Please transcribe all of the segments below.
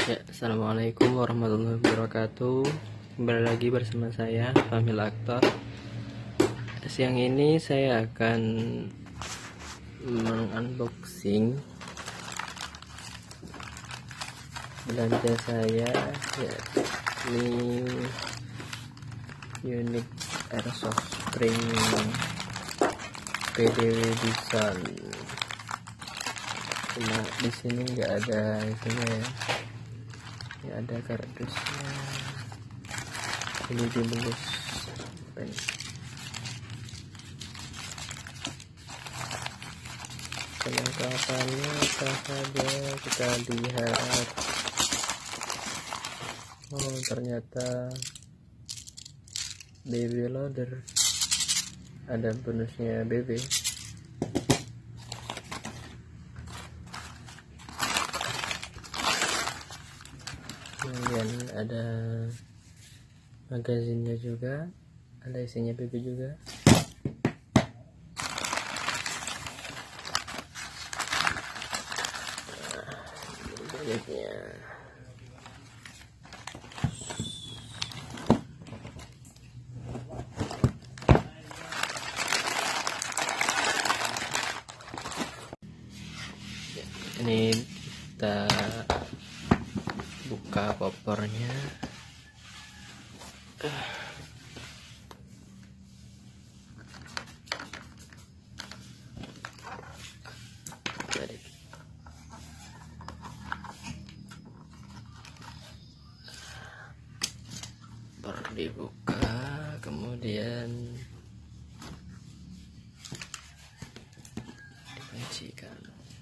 Ya, assalamualaikum warahmatullahi wabarakatuh. Kembali lagi bersama saya Fahmi Aktor. Siang ini saya akan mengunboxing belanja saya, ya, ini unit airsoft spring PDW Bison. Cuma di sini nggak ada isinya ya. Ini ada kardusnya, ini dibungkus pen. Kelengkapannya apa saja kita lihat. Oh, ternyata BB loader, ada bonusnya BB. Kemudian ada magazinnya juga, ada isinya BB juga. Baliknya ini kita buka popornya. Baru dibuka, kemudian dipancikan.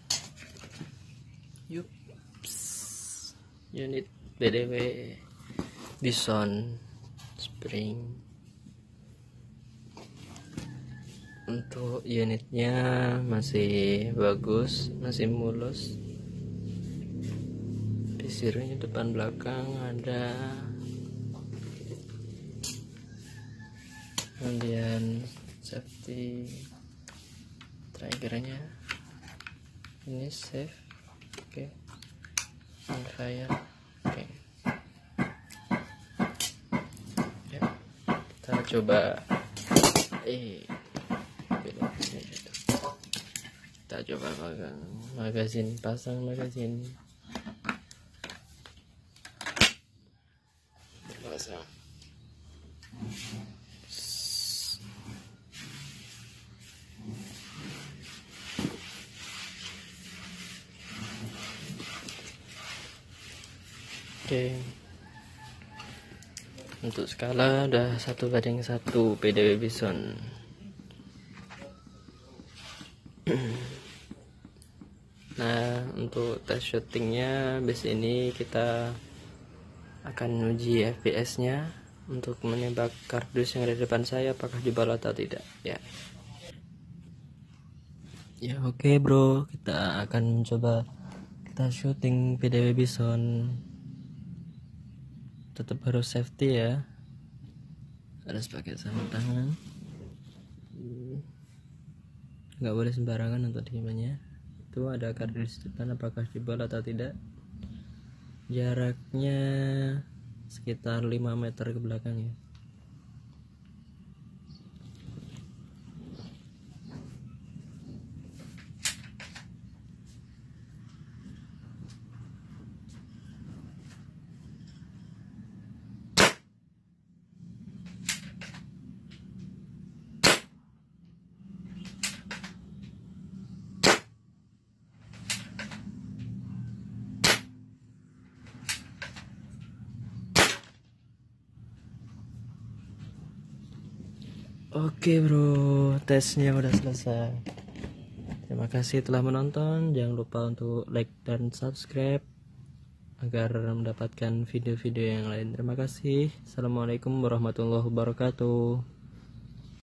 Yups, unit BDW Bison Spring. Untuk unitnya masih bagus, masih mulus. Pisirnya depan belakang ada. Kemudian safety triggernya ini safe, oke. On fire, oke. Ya, kita coba kita coba pasang magazin pasang. Oke, untuk skala udah 1:1 PDW Bison. Nah, untuk tes syutingnya base ini kita akan uji FPS nya untuk menembak kardus yang ada di depan saya apakah jebol atau tidak ya. Ya oke bro, kita akan mencoba kita syuting PDW Bison. Tetap harus safety ya, harus pakai sarung tangan, nggak boleh sembarangan untuk dikimanya. Itu ada kardus depan apakah jebol atau tidak, jaraknya sekitar 5 meter ke belakang ya. Oke bro, tesnya udah selesai. Terima kasih telah menonton. Jangan lupa untuk like dan subscribe agar mendapatkan video-video yang lain. Terima kasih. Assalamualaikum warahmatullahi wabarakatuh.